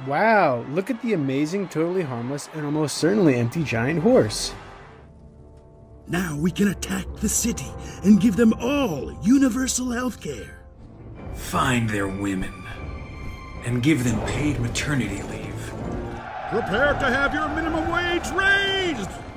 Wow, look at the amazing, totally harmless, and almost certainly empty giant horse. Now we can attack the city and give them all universal health care. Find their women and give them paid maternity leave. Prepare to have your minimum wage raised!